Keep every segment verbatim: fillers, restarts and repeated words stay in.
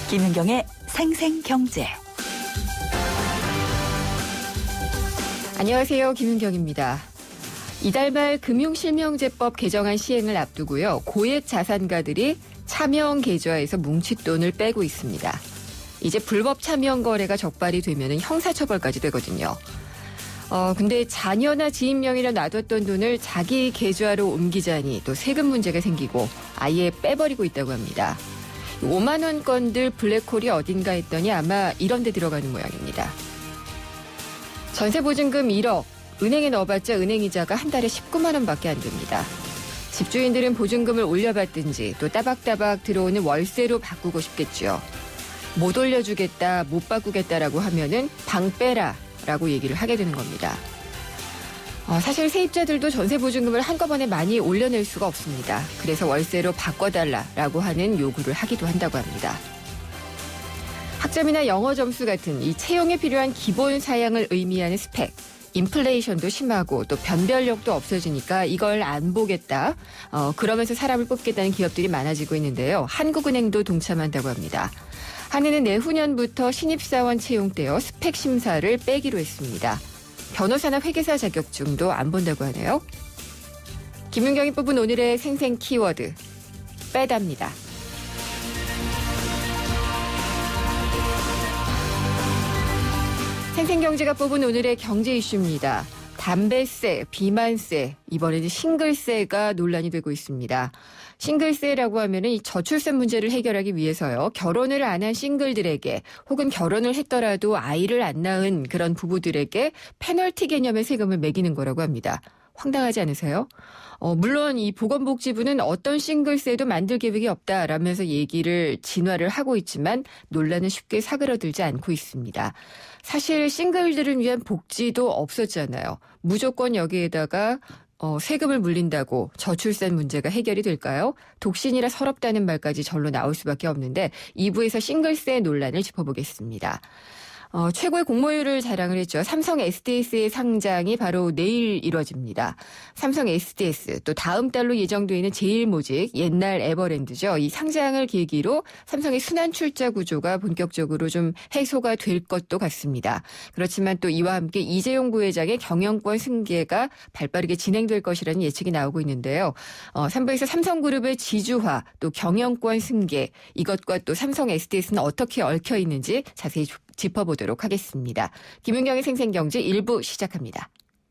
김은경의 생생경제. 안녕하세요. 김은경입니다. 이달 말 금융실명제법 개정안 시행을 앞두고요. 고액 자산가들이 차명 계좌에서 뭉칫돈을 빼고 있습니다. 이제 불법 차명 거래가 적발이 되면 형사처벌까지 되거든요. 어, 근데 자녀나 지인 명의로 놔뒀던 돈을 자기 계좌로 옮기자니 또 세금 문제가 생기고 아예 빼버리고 있다고 합니다. 오만 원권들 블랙홀이 어딘가 했더니 아마 이런 데 들어가는 모양입니다. 전세보증금 일억, 은행에 넣어봤자 은행이자가 한 달에 십구만 원밖에 안 됩니다. 집주인들은 보증금을 올려받든지 또 따박따박 들어오는 월세로 바꾸고 싶겠죠. 못 올려주겠다, 못 바꾸겠다라고 하면은 방 빼라 라고 얘기를 하게 되는 겁니다. 어, 사실 세입자들도 전세보증금을 한꺼번에 많이 올려낼 수가 없습니다. 그래서 월세로 바꿔달라라고 하는 요구를 하기도 한다고 합니다. 학점이나 영어 점수 같은 이 채용에 필요한 기본 사양을 의미하는 스펙, 인플레이션도 심하고 또 변별력도 없어지니까 이걸 안 보겠다. 어, 그러면서 사람을 뽑겠다는 기업들이 많아지고 있는데요. 한국은행도 동참한다고 합니다. 한은은 내후년부터 신입사원 채용 때요. 스펙 심사를 빼기로 했습니다. 변호사나 회계사 자격증도 안 본다고 하네요. 김윤경이 뽑은 오늘의 생생 키워드, 빼답니다. 생생경제가 뽑은 오늘의 경제 이슈입니다. 담배세, 비만세, 이번에는 싱글세가 논란이 되고 있습니다. 싱글세라고 하면은 이 저출산 문제를 해결하기 위해서요. 결혼을 안 한 싱글들에게 혹은 결혼을 했더라도 아이를 안 낳은 그런 부부들에게 페널티 개념의 세금을 매기는 거라고 합니다. 황당하지 않으세요? 어, 물론 이 보건복지부는 어떤 싱글세도 만들 계획이 없다라면서 얘기를 진화를 하고 있지만 논란은 쉽게 사그러들지 않고 있습니다. 사실 싱글들을 위한 복지도 없었잖아요. 무조건 여기에다가 어, 세금을 물린다고 저출산 문제가 해결이 될까요? 독신이라 서럽다는 말까지 절로 나올 수밖에 없는데 이 부에서 싱글세 논란을 짚어보겠습니다. 어, 최고의 공모율을 자랑을 했죠. 삼성 에스디에스의 상장이 바로 내일 이뤄집니다. 삼성 에스디에스 또 다음 달로 예정되어 있는 제일모직 옛날 에버랜드죠. 이 상장을 계기로 삼성의 순환 출자 구조가 본격적으로 좀 해소가 될 것도 같습니다. 그렇지만 또 이와 함께 이재용 부회장의 경영권 승계가 발빠르게 진행될 것이라는 예측이 나오고 있는데요. 어, 삼 부에서 삼성그룹의 지주화 또 경영권 승계 이것과 또 삼성 에스디에스는 어떻게 얽혀 있는지 자세히 짚어보도록 하겠습니다. 김윤경의 생생경제 일 부 시작합니다.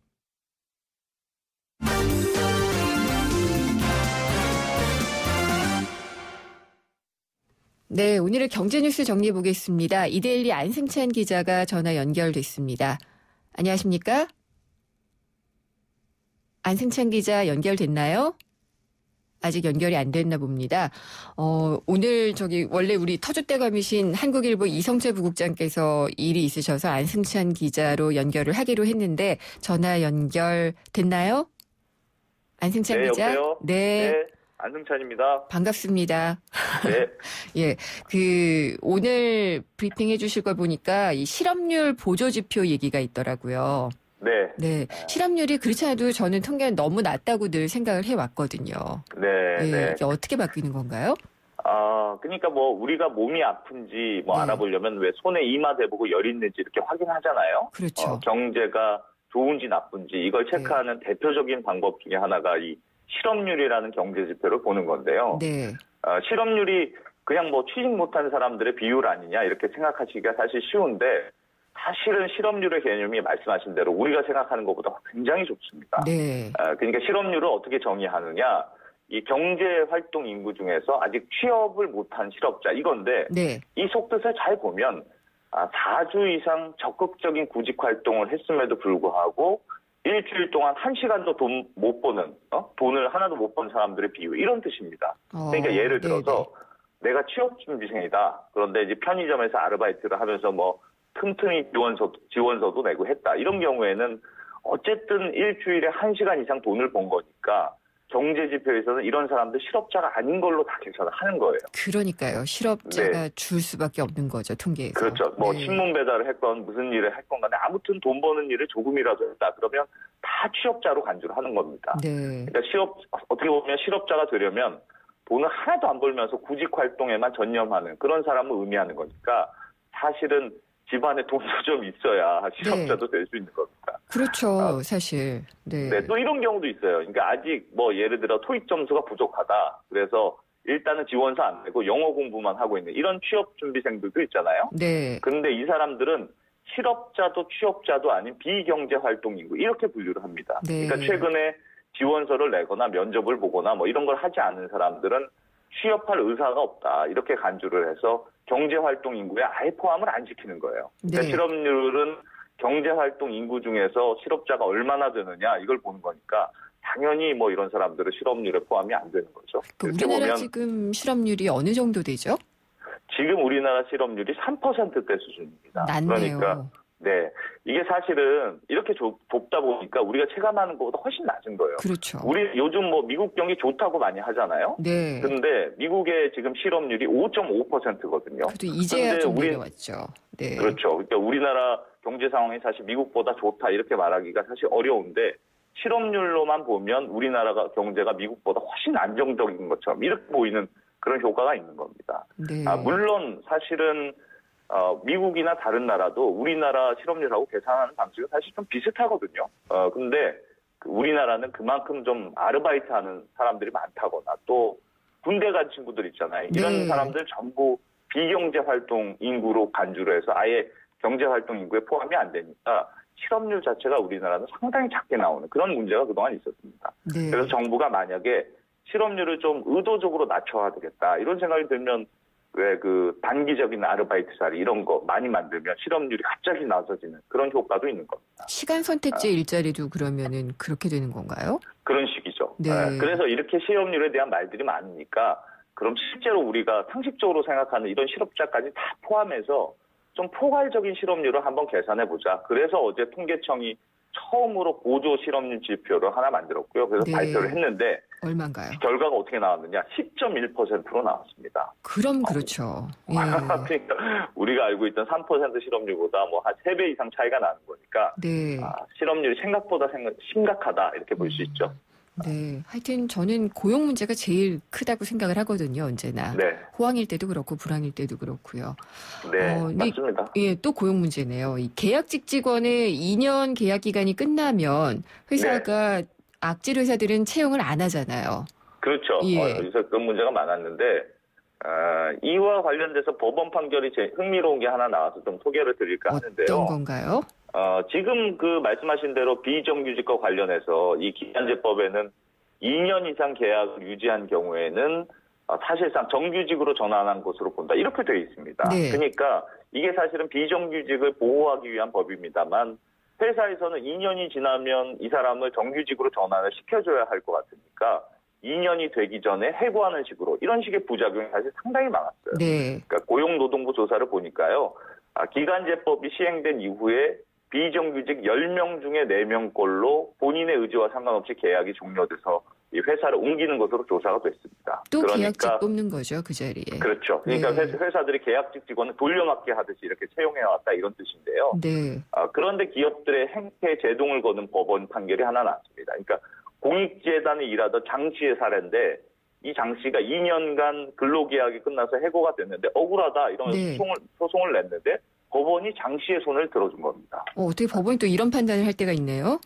네, 오늘의 경제뉴스 정리해 보겠습니다. 이데일리 안승찬 기자가 전화 연결됐습니다. 안녕하십니까? 안승찬 기자 연결됐나요? 아직 연결이 안 됐나 봅니다. 어, 오늘 저기 원래 우리 터줏대감이신 한국일보 이성재 부국장께서 일이 있으셔서 안승찬 기자로 연결을 하기로 했는데 전화 연결 됐나요? 안승찬 네, 기자? 여보세요? 네. 네, 안승찬입니다. 반갑습니다. 네. 예, 그 오늘 브리핑 해주실 걸 보니까 이 실업률 보조지표 얘기가 있더라고요. 네. 네, 실업률이 그렇지 않아도 저는 통계는 너무 낮다고 늘 생각을 해왔거든요. 네. 예, 네. 이게 어떻게 바뀌는 건가요? 아, 그러니까 뭐 우리가 몸이 아픈지 뭐 네. 알아보려면 왜 손에 이마 대보고 열 있는지 이렇게 확인하잖아요. 그렇죠. 어, 경제가 좋은지 나쁜지 이걸 체크하는 네. 대표적인 방법 중에 하나가 이 실업률이라는 경제 지표를 보는 건데요. 네. 어, 실업률이 그냥 뭐 취직 못한 사람들의 비율 아니냐 이렇게 생각하시기가 사실 쉬운데 사실은 실업률의 개념이 말씀하신 대로 우리가 생각하는 것보다 굉장히 좁습니다. 네. 어, 그러니까 실업률을 어떻게 정의하느냐. 이 경제활동 인구 중에서 아직 취업을 못한 실업자 이건데 네. 이 속뜻을 잘 보면 아, 사 주 이상 적극적인 구직활동을 했음에도 불구하고 일주일 동안 한 시간도 돈 못 버는 어? 돈을 하나도 못 번 사람들의 비율 이런 뜻입니다. 어, 그러니까 예를 네네. 들어서 내가 취업준비생이다. 그런데 이제 편의점에서 아르바이트를 하면서 뭐 틈틈이 지원서, 지원서도 내고 했다. 이런 경우에는 어쨌든 일주일에 한 시간 이상 돈을 번 거니까 경제지표에서는 이런 사람들 실업자가 아닌 걸로 다 계산을 하는 거예요. 그러니까요. 실업자가 네. 줄 수밖에 없는 거죠. 통계에서. 그렇죠. 뭐 네. 신문 배달을 했건 무슨 일을 했건 간에 아무튼 돈 버는 일을 조금이라도 했다. 그러면 다 취업자로 간주를 하는 겁니다. 네. 그러니까 실업, 어떻게 보면 실업자가 되려면 돈을 하나도 안 벌면서 구직 활동에만 전념하는 그런 사람을 의미하는 거니까 사실은 집안에 돈도 좀 있어야 실업자도 될 수 있는 겁니다. 그렇죠, 아, 사실. 네. 네, 또 이런 경우도 있어요. 그러니까 아직 뭐 예를 들어 토익 점수가 부족하다. 그래서 일단은 지원서 안 내고 영어 공부만 하고 있는 이런 취업 준비생들도 있잖아요. 네. 그런데 이 사람들은 실업자도 취업자도 아닌 비경제 활동 인구 이렇게 분류를 합니다. 네. 그러니까 최근에 지원서를 내거나 면접을 보거나 뭐 이런 걸 하지 않은 사람들은 취업할 의사가 없다. 이렇게 간주를 해서 경제활동 인구에 아예 포함을 안 시키는 거예요. 그러니까 네. 실업률은 경제활동 인구 중에서 실업자가 얼마나 되느냐 이걸 보는 거니까 당연히 뭐 이런 사람들은 실업률에 포함이 안 되는 거죠. 그 이렇게 우리나라 보면 지금 실업률이 어느 정도 되죠? 지금 우리나라 실업률이 삼 퍼센트대 수준입니다. 낮네요. 그러니까 네, 이게 사실은 이렇게 좁, 좁다 보니까 우리가 체감하는 것보다 훨씬 낮은 거예요. 그렇죠. 우리 요즘 뭐 미국 경기 좋다고 많이 하잖아요. 네. 근데 미국의 지금 실업률이 오 점 오 퍼센트거든요. 그래도 이제야 근데 좀 우리- 내려왔죠. 네. 그렇죠. 그러니까 우리나라 경제 상황이 사실 미국보다 좋다 이렇게 말하기가 사실 어려운데 실업률로만 보면 우리나라가 경제가 미국보다 훨씬 안정적인 것처럼 이렇게 보이는 그런 효과가 있는 겁니다. 네. 아, 물론 사실은 어, 미국이나 다른 나라도 우리나라 실업률하고 계산하는 방식은 사실 좀 비슷하거든요. 어, 근데 그 우리나라는 그만큼 좀 아르바이트 하는 사람들이 많다거나 또 군대 간 친구들 있잖아요. 이런 네. 사람들 전부 비경제 활동 인구로 간주를 해서 아예 경제 활동 인구에 포함이 안 되니까 실업률 자체가 우리나라는 상당히 작게 나오는 그런 문제가 그동안 있었습니다. 네. 그래서 정부가 만약에 실업률을 좀 의도적으로 낮춰야 되겠다 이런 생각이 들면 왜 그 단기적인 아르바이트 자리 이런 거 많이 만들면 실업률이 갑자기 낮아지는 그런 효과도 있는 겁니다. 시간 선택제 일자리도 그러면은 그렇게 되는 건가요? 그런 식이죠. 네. 네, 그래서 이렇게 실업률에 대한 말들이 많으니까 그럼 실제로 우리가 상식적으로 생각하는 이런 실업자까지 다 포함해서 좀 포괄적인 실업률을 한번 계산해보자. 그래서 어제 통계청이 처음으로 보조 실업률 지표를 하나 만들었고요. 그래서 네. 발표를 했는데 얼마인가요? 결과가 어떻게 나왔느냐? 십 점 일 퍼센트로 나왔습니다. 그럼 그렇죠. 예. 그러니까 우리가 알고 있던 삼 퍼센트 실업률보다 뭐 한 세 배 이상 차이가 나는 거니까 네. 아, 실업률이 생각보다 생각, 심각하다 이렇게 볼 수 있죠. 네. 하여튼 저는 고용 문제가 제일 크다고 생각을 하거든요. 언제나. 네, 호황일 때도 그렇고 불황일 때도 그렇고요. 네, 어, 근데 맞습니다. 예, 또 고용 문제네요. 이 계약직 직원의 이 년 계약 기간이 끝나면 회사가 네. 악질 회사들은 채용을 안 하잖아요. 그렇죠. 예. 어, 여기서 그런 문제가 많았는데 아, 이와 관련돼서 법원 판결이 제 흥미로운 게 하나 나와서 좀 소개를 드릴까 하는데요. 어떤 건가요? 어, 지금 그 말씀하신 대로 비정규직과 관련해서 이 기간제법에는 이 년 이상 계약을 유지한 경우에는 어, 사실상 정규직으로 전환한 것으로 본다. 이렇게 되어 있습니다. 네. 그러니까 이게 사실은 비정규직을 보호하기 위한 법입니다만 회사에서는 이 년이 지나면 이 사람을 정규직으로 전환을 시켜줘야 할 것 같으니까 이 년이 되기 전에 해고하는 식으로 이런 식의 부작용이 사실 상당히 많았어요. 네. 그러니까 고용노동부 조사를 보니까요. 아, 기간제법이 시행된 이후에 비정규직 열 명 중에 네 명꼴로 본인의 의지와 상관없이 계약이 종료돼서 이 회사를 옮기는 것으로 조사가 됐습니다. 또 그러니까 계약직 뽑는 거죠, 그 자리에. 그렇죠. 그러니까 네. 회- 회사들이 계약직 직원을 돌려막기 하듯이 이렇게 채용해왔다 이런 뜻인데요. 네. 아, 그런데 기업들의 행태 제동을 거는 법원 판결이 하나 나왔습니다. 그러니까 공익재단에 일하던 장 씨의 사례인데 이 장 씨가 이 년간 근로계약이 끝나서 해고가 됐는데 억울하다 이런 네. 소송을, 소송을 냈는데 법원이 장 씨의 손을 들어준 겁니다. 어, 어떻게 법원이 또 이런 판단을 할 때가 있네요?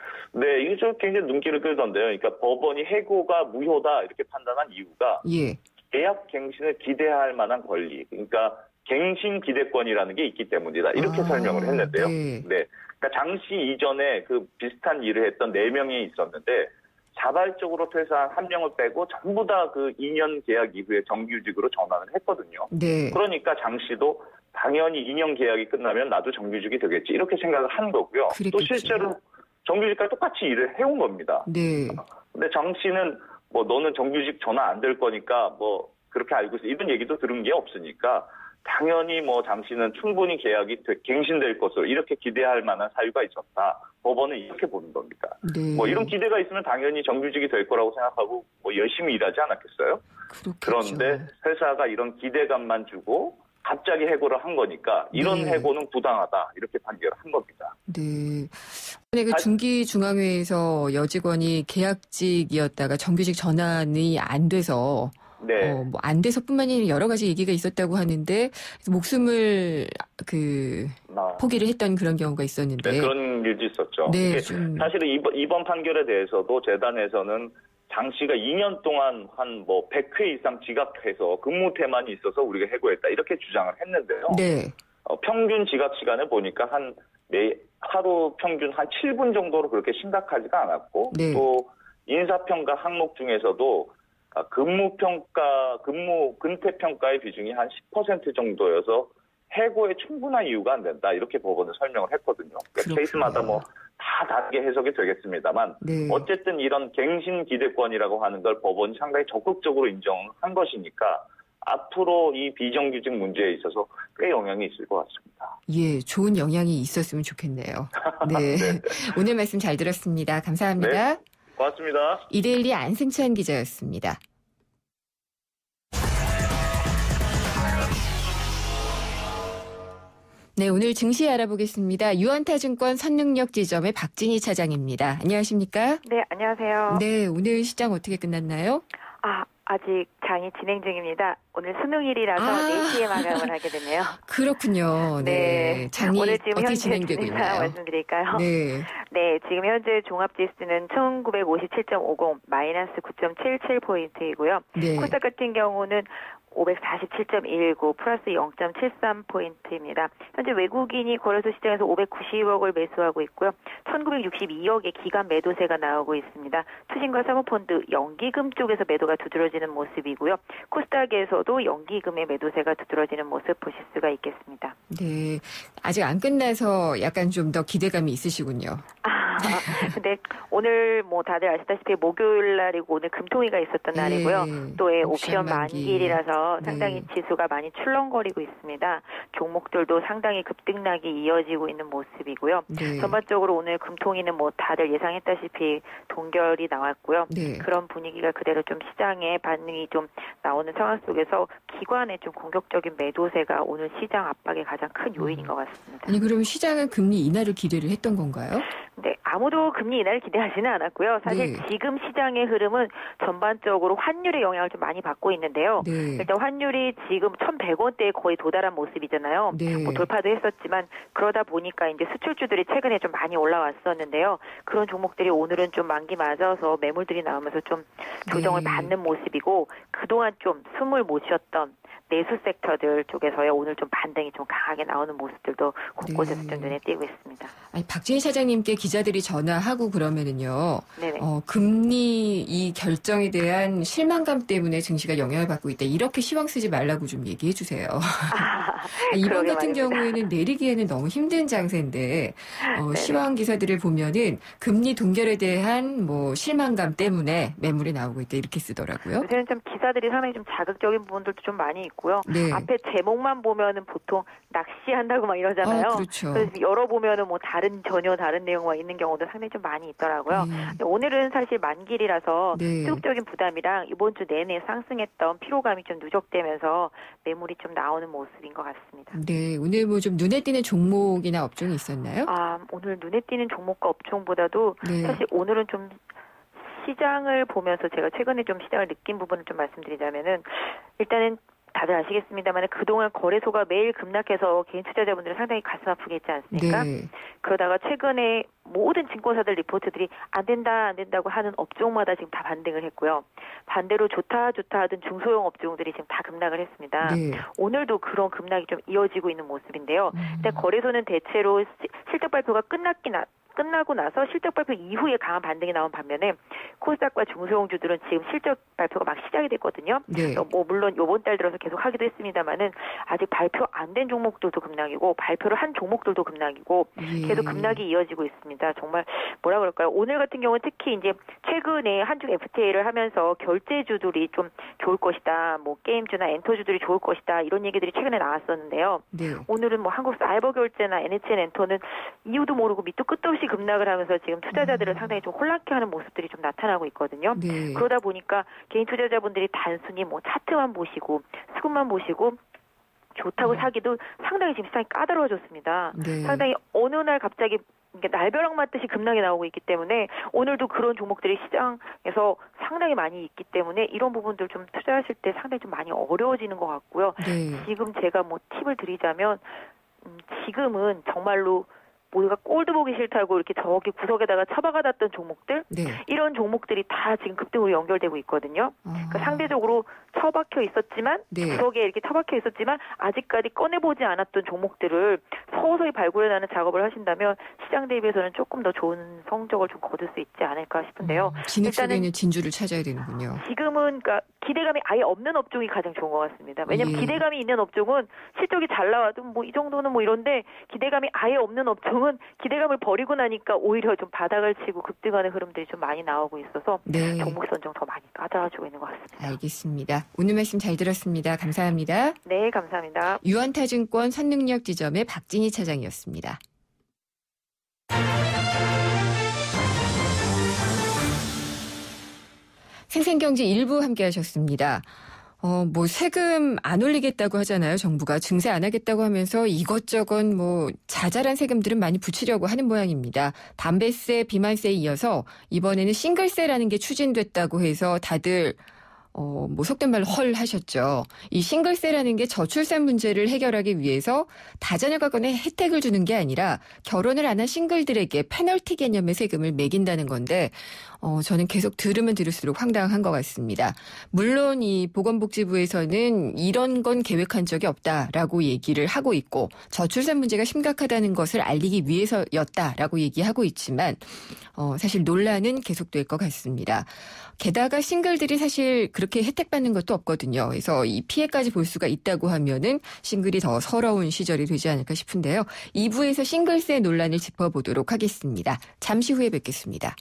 네, 이게 좀 굉장히 눈길을 끌던데요. 그러니까 법원이 해고가 무효다 이렇게 판단한 이유가 예. 계약 갱신을 기대할 만한 권리, 그러니까 갱신 기대권이라는 게 있기 때문이다. 이렇게 아, 설명을 했는데요. 네. 네. 그러니까 장 씨 이전에 그 비슷한 일을 했던 네 명이 있었는데 자발적으로 퇴사한 한 명을 빼고 전부 다 그 이 년 계약 이후에 정규직으로 전환을 했거든요. 네. 그러니까 장 씨도 당연히 이 년 계약이 끝나면 나도 정규직이 되겠지 이렇게 생각을 한 거고요. 그랬겠죠. 또 실제로 정규직과 똑같이 일을 해온 겁니다. 네. 근데 장 씨는 뭐 너는 정규직 전환 안 될 거니까 뭐 그렇게 알고 있어 이런 얘기도 들은 게 없으니까 당연히 뭐 장 씨는 충분히 계약이 되- 갱신될 것으로 이렇게 기대할 만한 사유가 있었다. 법원은 이렇게 보는 겁니다. 네. 뭐 이런 기대가 있으면 당연히 정규직이 될 거라고 생각하고 뭐 열심히 일하지 않았겠어요? 그렇겠죠. 그런데 회사가 이런 기대감만 주고 갑자기 해고를 한 거니까 이런 네. 해고는 부당하다 이렇게 판결을 한 겁니다. 네. 이번에 그 아- 중기중앙회에서 여직원이 계약직이었다가 정규직 전환이 안 돼서 네. 어, 뭐 안 돼서뿐만 아니라 여러 가지 얘기가 있었다고 하는데 목숨을 그 아. 포기를 했던 그런 경우가 있었는데 네, 그런 일도 있었죠. 네, 이게 좀 사실은 이번, 이번 판결에 대해서도 재단에서는 장 씨가 이 년 동안 한 뭐 백 회 이상 지각해서 근무 태만이 있어서 우리가 해고했다 이렇게 주장을 했는데요. 네. 어, 평균 지각 시간을 보니까 한 매, 하루 평균 한 칠 분 정도로 그렇게 심각하지가 않았고 네. 또 인사평가 항목 중에서도 근무평가, 근무 근태평가의 비중이 한 십 퍼센트 정도여서 해고에 충분한 이유가 안 된다. 이렇게 법원은 설명을 했거든요. 그러니까 케이스마다 뭐 다 다르게 해석이 되겠습니다만 네. 어쨌든 이런 갱신 기대권이라고 하는 걸 법원이 상당히 적극적으로 인정한 것이니까 앞으로 이 비정규직 문제에 있어서 꽤 영향이 있을 것 같습니다. 예, 좋은 영향이 있었으면 좋겠네요. 네. 네. 오늘 말씀 잘 들었습니다. 감사합니다. 네. 고맙습니다. 이데일리 안승찬 기자였습니다. 네, 오늘 증시 알아보겠습니다. 유한타증권 선능력 지점의 박진희 차장입니다. 안녕하십니까? 네, 안녕하세요. 네, 오늘 시장 어떻게 끝났나요? 아, 아직 장이 진행 중입니다. 오늘 수능일이라서 아. 네 시에 마감을 하게 됐네요. 그렇군요. 네. 네. 장이 오늘 지금 어떻게 현재 진행되고 진행 상황 있나요? 말씀드릴까요? 네. 네, 지금 현재 종합지수는 천구백오십칠 점 오공, 마이너스 구 점 칠칠 포인트이고요. 네. 코스닥 같은 경우는 오백사십칠 점 일구, 플러스 영 점 칠삼 포인트입니다. 현재 외국인이 거래소 시장에서 오백구십억을 매수하고 있고요. 천구백육십이억의 기관 매도세가 나오고 있습니다. 투신과 사모펀드, 연기금 쪽에서 매도가 두드러지는 모습이고요. 코스닥에서도 연기금의 매도세가 두드러지는 모습 보실 수가 있겠습니다. 네. 아직 안 끝나서 약간 좀 더 기대감이 있으시군요. 아, 근데 오늘 뭐 다들 아시다시피 목요일 날이고 오늘 금통위가 있었던 네. 날이고요. 또 예, 옵션 옵션 만기. 만기일이라서 네. 상당히 지수가 많이 출렁거리고 있습니다. 종목들도 상당히 급등락이 이어지고 있는 모습이고요. 네. 전반적으로 오늘 금통위는 뭐 다들 예상했다시피 동결이 나왔고요. 네. 그런 분위기가 그대로 좀 시장에 반응이 좀 나오는 상황 속에서 기관의 좀 공격적인 매도세가 오늘 시장 압박의 가장 큰 요인인 것 같습니다. 아니, 그럼 시장은 금리 인하를 기대를 했던 건가요? 네, 아무도 금리 인하를 기대하지는 않았고요. 사실 네. 지금 시장의 흐름은 전반적으로 환율의 영향을 좀 많이 받고 있는데요. 네. 일단 환율이 지금 천백 원대에 거의 도달한 모습이잖아요. 네. 뭐 돌파도 했었지만 그러다 보니까 이제 수출주들이 최근에 좀 많이 올라왔었는데요. 그런 종목들이 오늘은 좀 만기 맞아서 매물들이 나오면서 좀 조정을 네. 받는 모습이고 그동안 좀 숨을 못 쉬었던 내수 섹터들 쪽에서의 오늘 좀 반등이 좀 강하게 나오는 모습들도 곳곳에서 네. 좀 눈에 띄고 있습니다. 아니, 박진희 차장님께 기자들이 전화하고 그러면은요, 네네. 어, 금리 이 결정에 대한 실망감 때문에 증시가 영향을 받고 있다. 이렇게 시황 쓰지 말라고 좀 얘기해 주세요. 아, 이번 그러게 같은 말입니다. 경우에는 내리기에는 너무 힘든 장세인데, 어, 네네. 시황 기사들을 보면은 금리 동결에 대한 뭐 실망감 때문에 매물이 나오고 있다. 이렇게 쓰더라고요. 요새는 좀 기사들이 상당히 좀 자극적인 부분들도 좀 많이 있고요. 네. 앞에 제목만 보면은 보통 낚시한다고 막 이러잖아요. 아, 그렇죠. 그래서 열어보면은 뭐 다른 전혀 다른 내용만 있는 경우도 상당히 좀 많이 있더라고요. 네. 근데 오늘은 사실 만길이라서 네. 수급적인 부담이랑 이번 주 내내 상승했던 피로감이 좀 누적되면서 매물이 좀 나오는 모습인 것 같습니다. 네, 오늘 뭐 좀 눈에 띄는 종목이나 업종이 있었나요? 아, 오늘 눈에 띄는 종목과 업종보다도 네. 사실 오늘은 좀 시장을 보면서 제가 최근에 좀 시장을 느낀 부분을 좀 말씀드리자면은 일단은 다들 아시겠습니다만 그동안 거래소가 매일 급락해서 개인 투자자분들은 상당히 가슴 아프게 했지 않습니까? 네. 그러다가 최근에 모든 증권사들 리포트들이 안 된다 안 된다고 하는 업종마다 지금 다 반등을 했고요. 반대로 좋다 좋다 하던 중소형 업종들이 지금 다 급락을 했습니다. 네. 오늘도 그런 급락이 좀 이어지고 있는 모습인데요. 음. 근데 거래소는 대체로 시- 실적 발표가 끝났긴 하, 끝나고 나서 실적 발표 이후에 강한 반등이 나온 반면에 코스닥과 중소형주들은 지금 실적 발표가 막 시작이 됐거든요. 네. 어, 뭐 물론 이번 달 들어서 계속 하기도 했습니다만은 아직 발표 안 된 종목들도 급락이고 발표를 한 종목들도 급락이고 예. 계속 급락이 이어지고 있습니다. 정말 뭐라 그럴까요? 오늘 같은 경우는 특히 이제 최근에 한중 에프티에이를 하면서 결제주들이 좀 좋을 것이다. 뭐 게임주나 엔터주들이 좋을 것이다. 이런 얘기들이 최근에 나왔었는데요. 네. 오늘은 뭐 한국 사이버 결제나 엔에이치엔 엔터는 이유도 모르고 밑도 끝도 없이 급락을 하면서 지금 투자자들을 상당히 좀 혼란케 하는 모습들이 좀 나타나고 있거든요. 네. 그러다 보니까 개인 투자자분들이 단순히 뭐 차트만 보시고 수급만 보시고 좋다고 음. 사기도 상당히 지금 시장이 까다로워졌습니다. 네. 상당히 어느 날 갑자기 날벼락 맞듯이 급락이 나오고 있기 때문에 오늘도 그런 종목들이 시장에서 상당히 많이 있기 때문에 이런 부분들 좀 투자하실 때 상당히 좀 많이 어려워지는 것 같고요. 네. 지금 제가 뭐 팁을 드리자면 음, 지금은 정말로 모두가 꼴도 보기 싫다고 이렇게 저기 구석에다가 처박아놨던 종목들 네. 이런 종목들이 다 지금 급등으로 연결되고 있거든요. 아. 그러니까 상대적으로 처박혀 있었지만 네. 구석에 이렇게 처박혀 있었지만 아직까지 꺼내보지 않았던 종목들을 서서히 발굴해내는 작업을 하신다면 시장 대비해서는 조금 더 좋은 성적을 좀 거둘 수 있지 않을까 싶은데요. 음, 진흙 속에 일단은 있는 진주를 찾아야 되는군요. 지금은 그러니까 기대감이 아예 없는 업종이 가장 좋은 것 같습니다. 왜냐하면 예. 기대감이 있는 업종은 실적이 잘 나와도 뭐 이 정도는 뭐 이런데 기대감이 아예 없는 업종은 기대감을 버리고 나니까 오히려 좀 바닥을 치고 급등하는 흐름들이 좀 많이 나오고 있어서 네. 종목 선정 더 많이 까다로워지고 있는 것 같습니다. 알겠습니다. 오늘 말씀 잘 들었습니다. 감사합니다. 네, 감사합니다. 유한타증권 선능력지점의 박진희 차장이었습니다. 생생경제 일부 함께 하셨습니다. 어, 뭐 세금 안 올리겠다고 하잖아요. 정부가 증세 안 하겠다고 하면서 이것저것 뭐 자잘한 세금들은 많이 붙이려고 하는 모양입니다. 담배세, 비만세에 이어서 이번에는 싱글세라는 게 추진됐다고 해서 다들 어, 뭐 속된 말로 헐 하셨죠. 이 싱글세라는 게 저출산 문제를 해결하기 위해서 다자녀가건에 혜택을 주는 게 아니라 결혼을 안 한 싱글들에게 페널티 개념의 세금을 매긴다는 건데 어, 저는 계속 들으면 들을수록 황당한 것 같습니다. 물론 이 보건복지부에서는 이런 건 계획한 적이 없다라고 얘기를 하고 있고 저출산 문제가 심각하다는 것을 알리기 위해서였다라고 얘기하고 있지만 어, 사실 논란은 계속될 것 같습니다. 게다가 싱글들이 사실 그렇게 혜택받는 것도 없거든요. 그래서 이 피해까지 볼 수가 있다고 하면은 싱글이 더 서러운 시절이 되지 않을까 싶은데요. 이 부에서 싱글세 논란을 짚어보도록 하겠습니다. 잠시 후에 뵙겠습니다.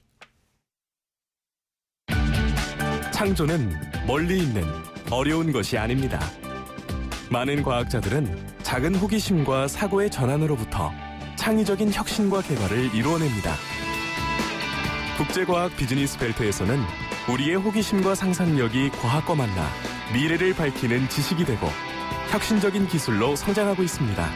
창조는 멀리 있는 어려운 것이 아닙니다. 많은 과학자들은 작은 호기심과 사고의 전환으로부터 창의적인 혁신과 개발을 이루어냅니다. 국제과학 비즈니스 벨트에서는 우리의 호기심과 상상력이 과학과 만나 미래를 밝히는 지식이 되고 혁신적인 기술로 성장하고 있습니다.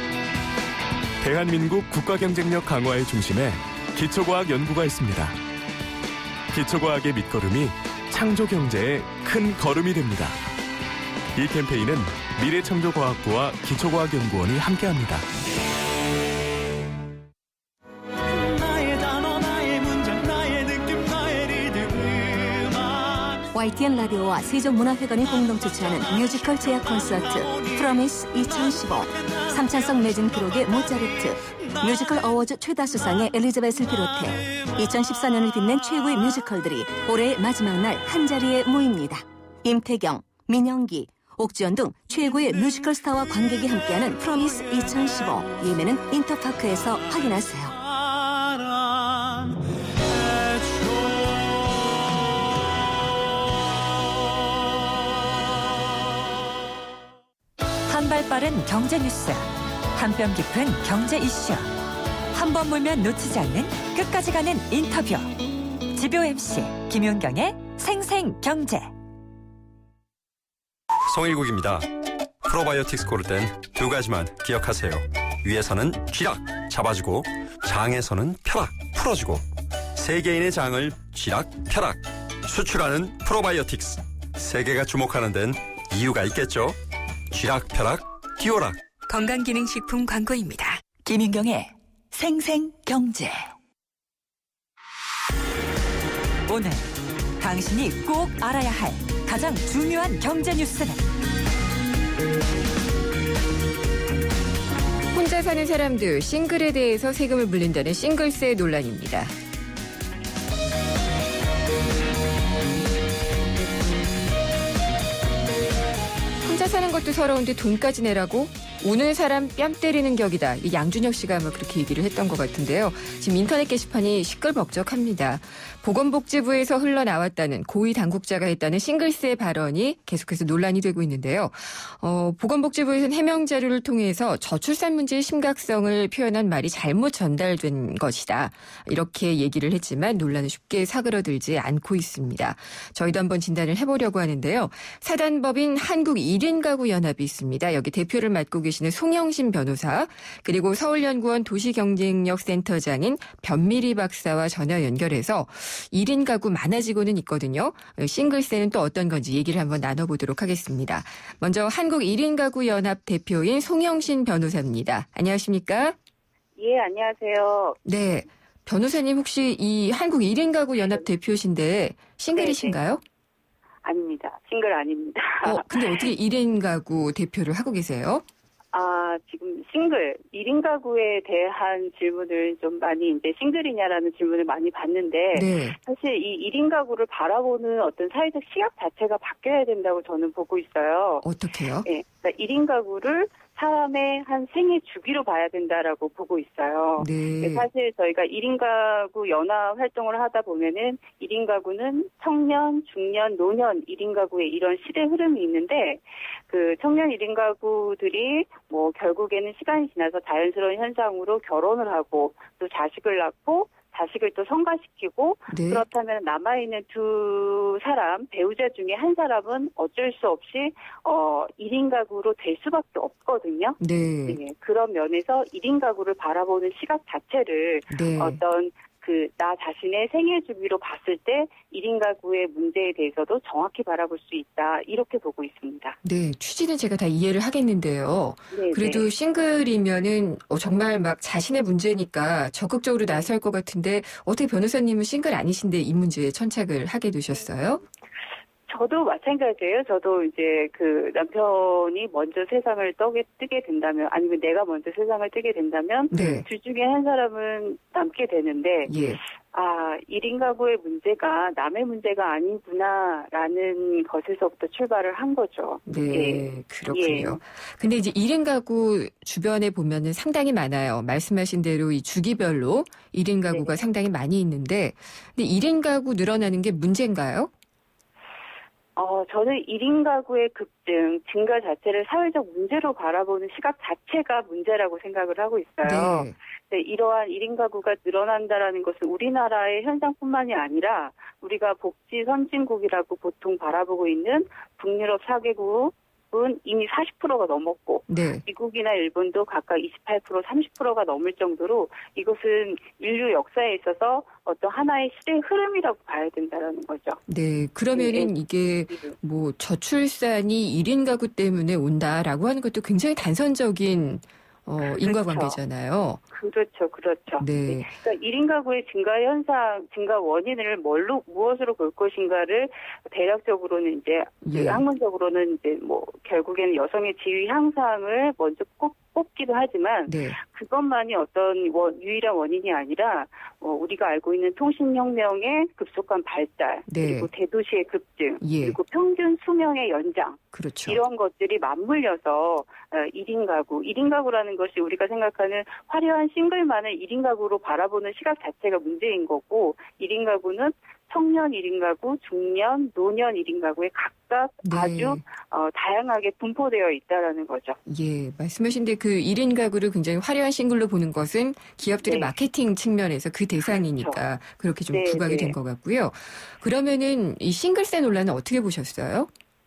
대한민국 국가경쟁력 강화의 중심에 기초과학 연구가 있습니다. 기초과학의 밑거름이 창조경제의 큰 걸음이 됩니다. 이 캠페인은 미래창조과학부와 기초과학연구원이 함께합니다. 와이티엔 라디오와 세종문화회관이 공동 주최하는 뮤지컬 제약 콘서트 프로미스 이천십오 삼찬성 맺은 기록의 모차르트 뮤지컬 어워즈 최다 수상의 엘리자벳을 비롯해 이천십사 년을 빛낸 최고의 뮤지컬들이 올해의 마지막 날 한자리에 모입니다. 임태경, 민영기, 옥주현 등 최고의 뮤지컬 스타와 관객이 함께하는 프로미스 이천십오 예매는 인터파크에서 확인하세요. 한발 빠른 경제 뉴스, 한 뼘 깊은 경제 이슈, 한 번 물면 놓치지 않는 끝까지 가는 인터뷰. 지표 엠씨 김윤경의 생생경제. 송일국입니다. 프로바이오틱스 고를 땐 두 가지만 기억하세요. 위에서는 쥐락 잡아주고 장에서는 펴락 풀어주고 세계인의 장을 쥐락 펴락 수출하는 프로바이오틱스. 세계가 주목하는 데는 이유가 있겠죠. 쥐락펴락 끼워락. 건강기능식품 광고입니다. 김윤경의 생생경제. 오늘 당신이 꼭 알아야 할 가장 중요한 경제 뉴스는 혼자 사는 사람들 싱글에 대해서 세금을 물린다는 싱글세 논란입니다. 혼자 사는 것도 서러운데 돈까지 내라고? 우는 사람 뺨 때리는 격이다. 양준혁 씨가 아마 그렇게 얘기를 했던 것 같은데요. 지금 인터넷 게시판이 시끌벅적합니다. 보건복지부에서 흘러나왔다는 고위 당국자가 했다는 싱글세 발언이 계속해서 논란이 되고 있는데요. 어, 보건복지부에서는 해명 자료를 통해서 저출산 문제의 심각성을 표현한 말이 잘못 전달된 것이다. 이렇게 얘기를 했지만 논란은 쉽게 사그러들지 않고 있습니다. 저희도 한번 진단을 해보려고 하는데요. 사단법인 한국 일 인 가구 연합이 있습니다. 여기 대표를 맡고 계신 계시는 송영신 변호사, 그리고 서울연구원 도시경쟁력 센터장인 변미리 박사와 전화 연결해서 일 인 가구 많아지고는 있거든요. 싱글세는 또 어떤 건지 얘기를 한번 나눠보도록 하겠습니다. 먼저 한국 일 인 가구 연합 대표인 송영신 변호사입니다. 안녕하십니까? 예, 안녕하세요. 네. 변호사님 혹시 이 한국 일 인 가구 연합 대표신데 싱글이신가요? 네네. 아닙니다. 싱글 아닙니다. 어, 근데 어떻게 일 인 가구 대표를 하고 계세요? 아, 지금 싱글, 일 인 가구에 대한 질문을 좀 많이 이제 싱글이냐라는 질문을 많이 받는데, 네. 사실 이 일 인 가구를 바라보는 어떤 사회적 시각 자체가 바뀌어야 된다고 저는 보고 있어요. 어떻게요? 네. 그러니까 일 인 가구를 사람의 한 생애 주기로 봐야 된다라고 보고 있어요. 네. 사실 저희가 일 인 가구 연합 활동을 하다 보면은 일 인 가구는 청년, 중년, 노년 일 인 가구의 이런 시대 흐름이 있는데 그 청년 일 인 가구들이 뭐 결국에는 시간이 지나서 자연스러운 현상으로 결혼을 하고 또 자식을 낳고 자식을 또 성가시키고 네. 그렇다면 남아있는 두 사람, 배우자 중에 한 사람은 어쩔 수 없이 어, 일 인 가구로 될 수밖에 없거든요. 네. 네, 그런 면에서 일 인 가구를 바라보는 시각 자체를 네. 어떤 그 나 자신의 생애 주기로 봤을 때 일 인 가구의 문제에 대해서도 정확히 바라볼 수 있다. 이렇게 보고 있습니다. 네, 취지는 제가 다 이해를 하겠는데요. 네, 그래도 네. 싱글이면은 어, 정말 막 자신의 문제니까 적극적으로 나설 것 같은데 어떻게 변호사님은 싱글 아니신데 이 문제에 천착을 하게 되셨어요? 저도 마찬가지예요. 저도 이제 그 남편이 먼저 세상을 떠게, 뜨게 된다면 아니면 내가 먼저 세상을 뜨게 된다면 네. 둘 중에 한 사람은 남게 되는데 예. 아, 일 인 가구의 문제가 남의 문제가 아니구나라는 것에서부터 출발을 한 거죠. 네, 예. 그렇군요. 예. 근데 이제 일 인 가구 주변에 보면은 상당히 많아요. 말씀하신 대로 이 주기별로 일 인 가구가 네. 상당히 많이 있는데, 근데 일 인 가구 늘어나는 게 문제인가요? 어, 저는 일 인 가구의 급증, 증가 자체를 사회적 문제로 바라보는 시각 자체가 문제라고 생각을 하고 있어요. 네. 네, 이러한 일 인 가구가 늘어난다라는 것은 우리나라의 현상뿐만이 아니라 우리가 복지 선진국이라고 보통 바라보고 있는 북유럽 사 개국은 이미 사십 퍼센트가 넘었고 네. 미국이나 일본도 각각 이십팔 퍼센트, 삼십 퍼센트가 넘을 정도로 이것은 인류 역사에 있어서 어떤 하나의 시대의 흐름이라고 봐야 된다는 거죠. 네, 그러면은 네. 이게 뭐 저출산이 일 인 가구 때문에 온다라고 하는 것도 굉장히 단선적인 어, 인과관계잖아요. 그렇죠, 그렇죠. 네. 네. 그러니까 일 인 가구의 증가 현상, 증가 원인을 뭘로, 무엇으로 볼 것인가를 대략적으로는 이제, 예. 학문적으로는 이제 뭐, 결국에는 여성의 지위 향상을 먼저 꼽, 꼽기도 하지만, 네. 그것만이 어떤 원, 유일한 원인이 아니라, 어, 우리가 알고 있는 통신혁명의 급속한 발달, 네. 그리고 대도시의 급증, 예. 그리고 평균 수명의 연장, 그렇죠. 이런 것들이 맞물려서 일 인 가구, 일 인 가구라는 것이 우리가 생각하는 화려한 싱글만을 일 인 가구로 바라보는 시각 자체가 문제인 거고 일 인 가구는 청년 일 인 가구, 중년, 노년 일 인 가구에 각각 네. 아주 어, 다양하게 분포되어 있다라는 거죠. 예, 말씀하신 데 그 일 인 가구를 굉장히 화려한 싱글로 보는 것은 기업들의 네. 마케팅 측면에서 그 대상이니까 그렇죠. 그렇게 좀 네, 부각이 네. 된 것 같고요. 그러면은 이 싱글세 논란은 어떻게 보셨어요?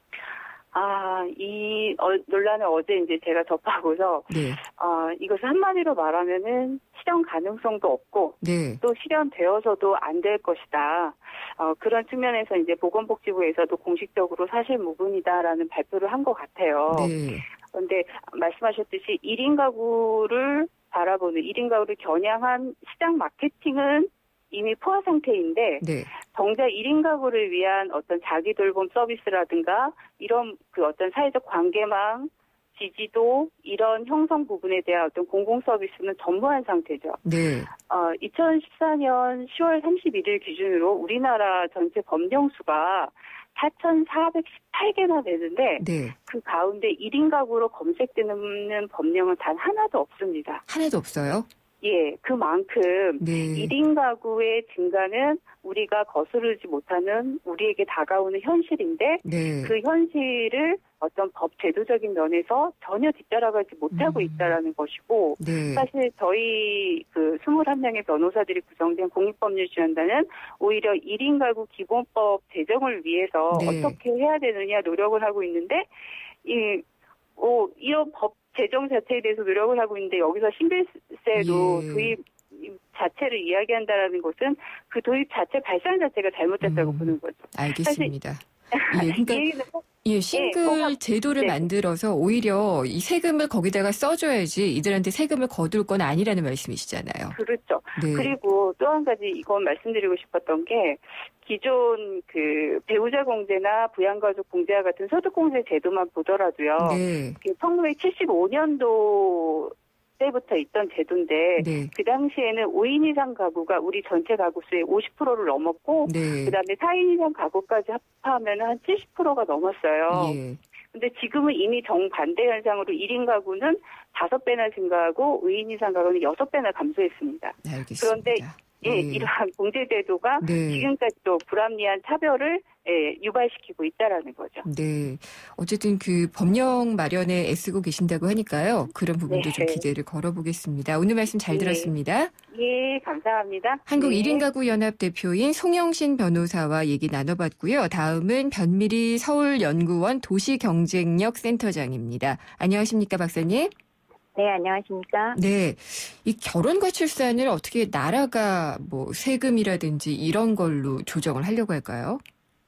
아, 이 어, 논란을 어제 이제 제가 접하고서 네. 어, 이것을 한마디로 말하면은 실현 가능성도 없고 네. 또 실현되어서도 안 될 것이다. 어, 그런 측면에서 이제 보건복지부에서도 공식적으로 사실 무근이다라는 발표를 한 것 같아요. 네. 그런데 말씀하셨듯이 일 인 가구를 바라보는 일 인 가구를 겨냥한 시장 마케팅은 이미 포화 상태인데 네. 정작 일 인 가구를 위한 어떤 자기 돌봄 서비스라든가 이런 그 어떤 사회적 관계망, 지지도 이런 형성 부분에 대한 어떤 공공 서비스는 전무한 상태죠. 네. 어, 이천십사 년 시월 삼십일 일 기준으로 우리나라 전체 법령 수가 사천사백십팔 개나 되는데 네. 그 가운데 일 인 가구로 검색되는 법령은 단 하나도 없습니다. 하나도 없어요? 예, 그만큼 네. 일 인 가구의 증가는 우리가 거스르지 못하는 우리에게 다가오는 현실인데 네. 그 현실을 어떤 법 제도적인 면에서 전혀 뒤따라가지 못하고 음. 있다라는 것이고 네. 사실 저희 그 이십일 명의 변호사들이 구성된 공익법률지원단은 오히려 일 인 가구 기본법 제정을 위해서 네. 어떻게 해야 되느냐 노력을 하고 있는데 이 어, 이런 법 재정 자체에 대해서 노력을 하고 있는데 여기서 싱글세로 예. 도입 자체를 이야기한다라는 것은 그 도입 자체 발상 자체가 잘못됐다고 음, 보는 거죠. 알겠습니다. 예, 그러니까 이 얘기는 예, 싱글 예, 뭔가- 제도를 네. 만들어서 오히려 이 세금을 거기다가 써줘야지 이들한테 세금을 거둘 건 아니라는 말씀이시잖아요. 그렇죠. 네. 그리고 또 한 가지 이건 말씀드리고 싶었던 게 기존 그 배우자 공제나 부양가족 공제와 같은 소득공제 제도만 보더라도요. 네. 천구백칠십오 년도 때부터 있던 제도인데 네. 그 당시에는 오 인 이상 가구가 우리 전체 가구 수의 오십 퍼센트를 넘었고 네. 그다음에 사 인 이상 가구까지 합하면 한 칠십 퍼센트가 넘었어요. 예. 근데 지금은 이미 정반대 현상으로 일 인 가구는 다섯 배나 증가하고 오 인 이상 가구는 여섯 배나 감소했습니다. 알겠습니다. 그런데 예, 예. 이러한 공제 제도가 네. 지금까지도 불합리한 차별을 예, 유발시키고 있다라는 거죠. 네. 어쨌든 그 법령 마련에 애쓰고 계신다고 하니까요. 그런 부분도 네. 좀 기대를 걸어보겠습니다. 오늘 말씀 잘 네. 들었습니다. 예, 감사합니다. 한국 네. 일 인 가구 연합 대표인 송영신 변호사와 얘기 나눠봤고요. 다음은 변미리 서울연구원 도시경쟁력 센터장입니다. 안녕하십니까, 박사님? 네, 안녕하십니까? 네. 이 결혼과 출산을 어떻게 나라가 뭐 세금이라든지 이런 걸로 조정을 하려고 할까요?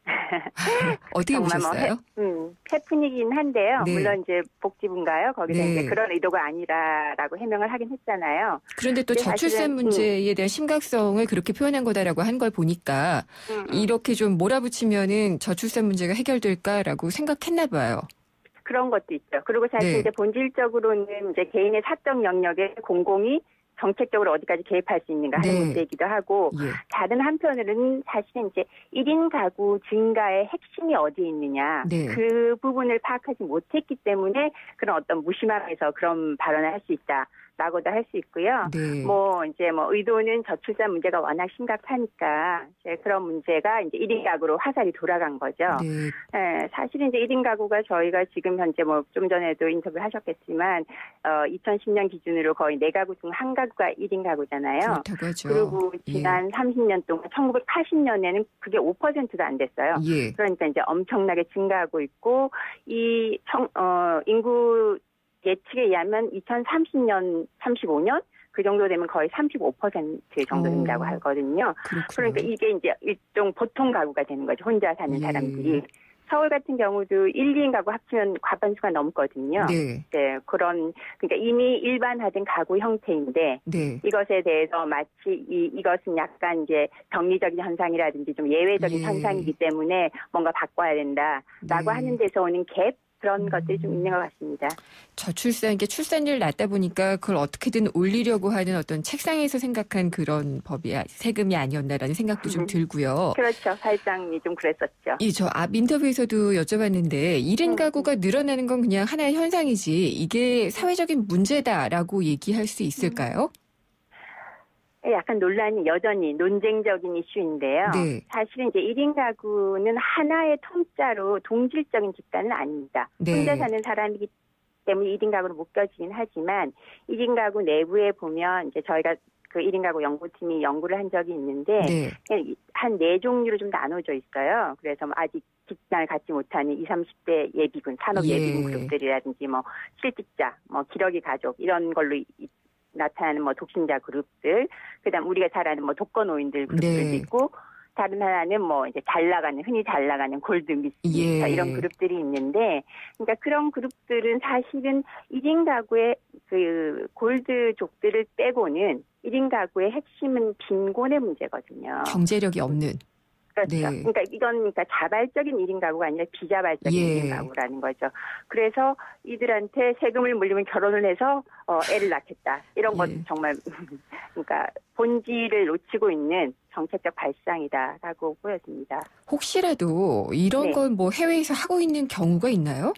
어떻게 정말 보셨어요? 뭐 해, 음, 해프이긴 한데요. 네. 물론 이제 복지부인가요? 거기서 네. 이제 그런 의도가 아니라라고 해명을 하긴 했잖아요. 그런데 또 근데 저출산 사실은, 문제에 대한 심각성을 그렇게 표현한 거다라고 한 걸 보니까 음, 음. 이렇게 좀 몰아붙이면은 저출산 문제가 해결될까라고 생각했나 봐요. 그런 것도 있죠. 그리고 사실 네. 이제 본질적으로는 이제 개인의 사적 영역에 공공이 정책적으로 어디까지 개입할 수 있는가 하는 네. 문제이기도 하고 예. 다른 한편으로는 사실은 이제 일 인 가구 증가의 핵심이 어디에 있느냐 네. 그 부분을 파악하지 못했기 때문에 그런 어떤 무심함에서 그런 발언을 할 수 있다라고도 할 수 있고요. 네. 뭐 이제 뭐 의도는 저출산 문제가 워낙 심각하니까 이제 그런 문제가 이제 일 인 가구로 화살이 돌아간 거죠. 네. 예, 사실은 이제 일 인 가구가 저희가 지금 현재 뭐 좀 전에도 인터뷰 하셨겠지만 어 이천십 년 기준으로 거의 네 가구 중 한 가구가 일 인 가구잖아요. 그렇다고 하죠. 그리고 예. 지난 삼십 년 동안 천구백팔십 년에는 그게 오 퍼센트도 안 됐어요. 예. 그러니까 이제 엄청나게 증가하고 있고 이 청, 어, 인구 예측에 의하면 이천삼십 년, 삼십오 년 그 정도 되면 거의 삼십오 퍼센트 정도 된다고 오. 하거든요. 그렇군요. 그러니까 이게 이제 일종 보통 가구가 되는 거죠. 혼자 사는 예. 사람들이. 서울 같은 경우도 일, 이 인 가구 합치면 과반수가 넘거든요. 네. 네, 그런 그러니까 이미 일반화된 가구 형태인데 네. 이것에 대해서 마치 이, 이것은 약간 이제 병리적인 현상이라든지 좀 예외적인 예. 현상이기 때문에 뭔가 바꿔야 된다라고 네. 하는 데서 오는 갭 그런 음. 것들이 좀 있는 것 같습니다. 저출산, 이게 출산율 낮다 보니까 그걸 어떻게든 올리려고 하는 어떤 책상에서 생각한 그런 법이 아- 세금이 아니었나라는 생각도 좀 음. 들고요. 그렇죠. 살짝이 좀 그랬었죠. 이 저 앞 인터뷰에서도 여쭤봤는데 일 인 음. 가구가 늘어나는 건 그냥 하나의 현상이지 이게 사회적인 문제다라고 얘기할 수 있을까요? 약간 논란이 여전히 논쟁적인 이슈인데요. 네. 사실은 이제 일 인 가구는 하나의 통짜로 동질적인 집단은 아닙니다. 네. 혼자 사는 사람이기 때문에 일 인 가구로 묶여지긴 하지만 일 인 가구 내부에 보면 이제 저희가 그 일 인 가구 연구팀이 연구를 한 적이 있는데 네. 한 네 종류로 좀 나눠져 있어요. 그래서 뭐 아직 직장을 갖지 못하는 이십, 삼십 대 예비군, 산업 예. 예비군 그룹들이라든지 뭐 실직자, 뭐 기러기 가족 이런 걸로 이- 나타나는 뭐 독신자 그룹들, 그다음 우리가 잘 아는 뭐 독거노인들 그룹들도 네. 있고, 다른 하나는 뭐 이제 잘 나가는 흔히 잘 나가는 골드 미스터 예. 이런 그룹들이 있는데, 그러니까 그런 그룹들은 사실은 일 인 가구의 그 골드족들을 빼고는 일 인 가구의 핵심은 빈곤의 문제거든요. 경제력이 없는. 그렇죠. 네. 그러니까 이건 그러니까 자발적인 일 인 가구가 아니라 비자발적인 예. 일 인 가구라는 거죠. 그래서 이들한테 세금을 물리면 결혼을 해서 어, 애를 낳겠다. 이런 건 예. 정말 그러니까 본질을 놓치고 있는 정책적 발상이다라고 보여집니다. 혹시라도 이런 네. 걸 뭐 해외에서 하고 있는 경우가 있나요?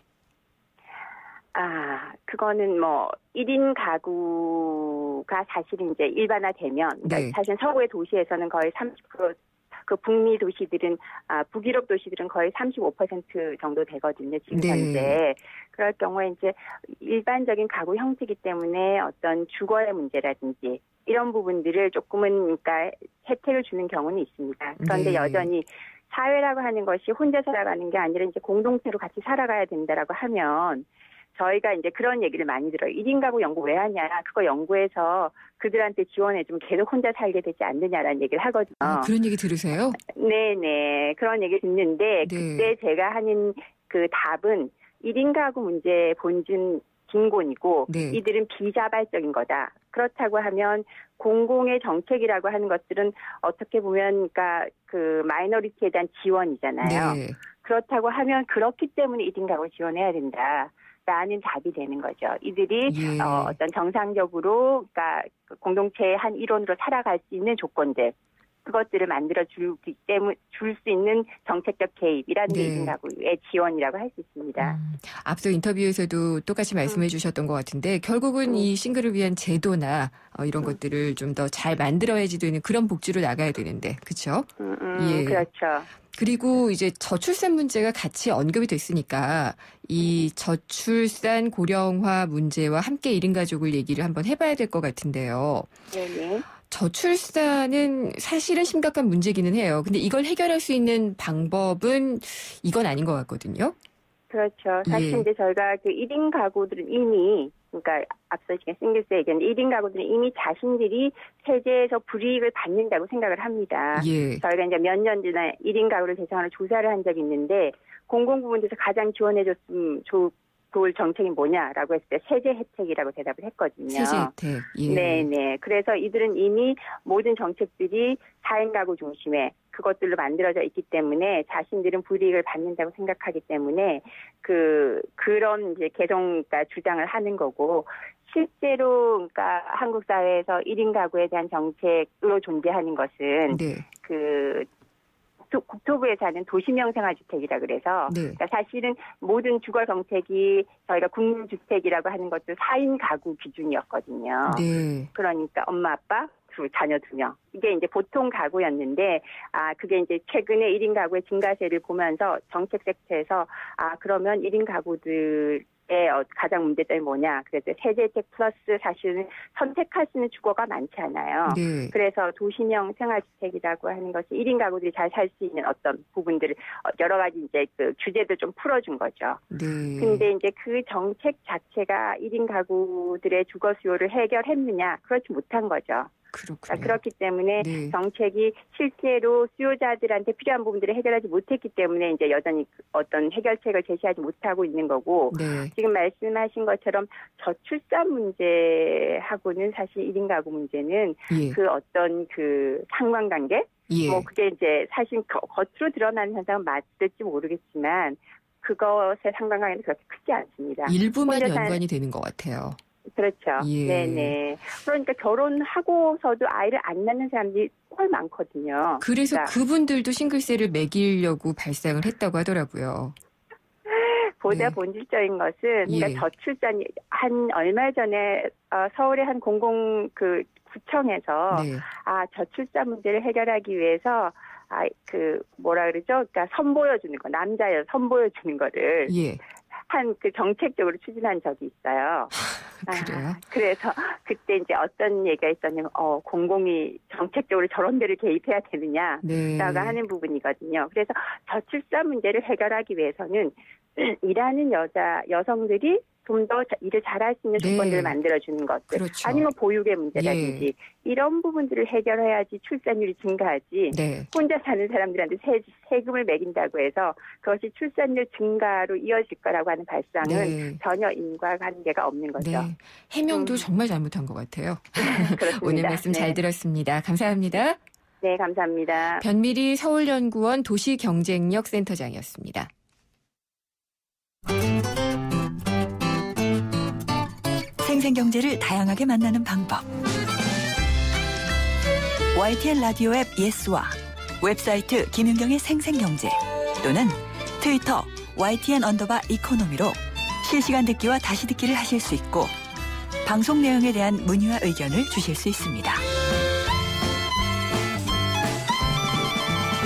아, 그거는 뭐 일 인 가구가 사실은 이제 일반화되면 그러니까 네. 사실 서구의 도시에서는 거의 삼십 퍼센트 그 북미 도시들은 아 북유럽 도시들은 거의 삼십오 퍼센트 정도 되거든요. 지금 네. 현재. 그럴 경우에 이제 일반적인 가구 형태이기 때문에 어떤 주거의 문제라든지 이런 부분들을 조금은 그러니까 혜택을 주는 경우는 있습니다. 그런데 네. 여전히 사회라고 하는 것이 혼자 살아가는 게 아니라 이제 공동체로 같이 살아가야 된다라고 하면 저희가 이제 그런 얘기를 많이 들어요. 일 인 가구 연구 왜 하냐. 그거 연구해서 그들한테 지원해주면 계속 혼자 살게 되지 않느냐라는 얘기를 하거든요. 아, 그런 얘기 들으세요? 네네. 그런 얘기 듣는데 네. 그때 제가 하는 그 답은 일 인 가구 문제의 본질 빈곤이고 네. 이들은 비자발적인 거다. 그렇다고 하면 공공의 정책이라고 하는 것들은 어떻게 보면 그러니까 그 마이너리티에 대한 지원이잖아요. 네. 그렇다고 하면 그렇기 때문에 일 인 가구 지원해야 된다. 라는 답이 되는 거죠. 이들이 예. 어, 어떤 정상적으로 그러니까 공동체의 한 일원으로 살아갈 수 있는 조건들 그것들을 만들어 주기 때문에 줄 수 있는 정책적 개입이라는 게 네. 일 인 가구의 지원이라고 할 수 있습니다. 음, 앞서 인터뷰에서도 똑같이 말씀해 음. 주셨던 것 같은데 결국은 음. 이 싱글을 위한 제도나 어, 이런 음. 것들을 좀 더 잘 만들어야지 되는 그런 복지로 나가야 되는데 그렇죠? 음, 음, 예. 그렇죠. 그리고 이제 저출산 문제가 같이 언급이 됐으니까 이 저출산 고령화 문제와 함께 일 인 가족을 얘기를 한번 해봐야 될 것 같은데요. 네네. 저출산은 사실은 심각한 문제기는 해요. 근데 이걸 해결할 수 있는 방법은 이건 아닌 것 같거든요. 그렇죠. 사실 예. 이제 저희가 그 일 인 가구들은 이미, 그러니까 앞서 지금 싱글스 얘기했는데 일 인 가구들은 이미 자신들이 세제에서 불이익을 받는다고 생각을 합니다. 예. 저희가 이제 몇 년 전에 일 인 가구를 대상으로 조사를 한 적이 있는데 공공부문에서 가장 지원해줬으면 좋 좋을 정책이 뭐냐라고 했을 때 세제 혜택이라고 대답을 했거든요. 세제 혜택. 예. 네네. 그래서 이들은 이미 모든 정책들이 사 인 가구 중심의 그것들로 만들어져 있기 때문에 자신들은 불이익을 받는다고 생각하기 때문에 그 그런 이제 개정 그러니까 주장을 하는 거고 실제로 그러니까 한국 사회에서 일 인 가구에 대한 정책으로 존재하는 것은 네. 그 국토부에서 하는 도시명 생활주택이라 그래서 네. 그러니까 사실은 모든 주거 정책이 저희가 국민주택이라고 하는 것도 사 인 가구 기준이었거든요. 네. 그러니까 엄마 아빠 두 자녀 두 명 이게 이제 보통 가구였는데 아 그게 이제 최근에 일 인 가구의 증가세를 보면서 정책 섹터에서 아 그러면 일 인 가구들 가장 문제점이 뭐냐. 그래서 세제 혜택 플러스 사실은 선택할 수 있는 주거가 많지 않아요. 네. 그래서 도시명 생활주택이라고 하는 것이 일 인 가구들이 잘 살 수 있는 어떤 부분들을 여러 가지 이제 그 규제들 좀 풀어준 거죠. 네. 근데 이제 그 정책 자체가 일 인 가구들의 주거 수요를 해결했느냐? 그렇지 못한 거죠. 그렇군요. 그렇기 때문에 네. 정책이 실제로 수요자들한테 필요한 부분들을 해결하지 못했기 때문에 이제 여전히 어떤 해결책을 제시하지 못하고 있는 거고 네. 지금 말씀하신 것처럼 저출산 문제하고는 사실 일 인 가구 문제는 예. 그 어떤 그 상관관계 예. 뭐 그게 이제 사실 겉으로 드러나는 현상은 맞을지 모르겠지만 그것의 상관관계는 그렇게 크지 않습니다. 일부만 혼자 산- 연관이 되는 것 같아요. 그렇죠. 예. 네네. 그러니까 결혼하고서도 아이를 안 낳는 사람들이 훨 많거든요. 그래서 그러니까 그분들도 싱글세를 매기려고 발상을 했다고 하더라고요. 보다 네. 본질적인 것은 그러니까 예. 저출산이 한 얼마 전에 어, 서울의 한 공공 그 구청에서 네. 아 저출산 문제를 해결하기 위해서 아 그 뭐라 그러죠? 그러니까 선보여주는 거 남자여 선보여주는 거를 예. 한 그 정책적으로 추진한 적이 있어요. 그래요? 아, 그래서 그때 이제 어떤 얘기가 있었냐면, 어, 공공이 정책적으로 저런 데를 개입해야 되느냐라고 네. 하는 부분이거든요. 그래서 저출산 문제를 해결하기 위해서는 일하는 여자, 여성들이 좀 더 일을 잘할 수 있는 네. 조건들을 만들어주는 것들. 그렇죠. 아니면 보육의 문제라든지 예. 이런 부분들을 해결해야지 출산율이 증가하지. 네. 혼자 사는 사람들한테 세, 세금을 매긴다고 해서 그것이 출산율 증가로 이어질 거라고 하는 발상은 네. 전혀 인과관계가 없는 거죠. 네. 해명도 음. 정말 잘못한 것 같아요. 그렇습니다. 오늘 말씀 잘 네. 들었습니다. 감사합니다. 네, 감사합니다. 변미리 서울연구원 도시경쟁력 센터장이었습니다. 생생경제를 다양하게 만나는 방법. 와이티엔 라디오 앱 예스와 웹사이트 김윤경의 생생경제 또는 트위터 와이티엔 언더바 이코노미로 실시간 듣기와 다시 듣기를 하실 수 있고 방송 내용에 대한 문의와 의견을 주실 수 있습니다.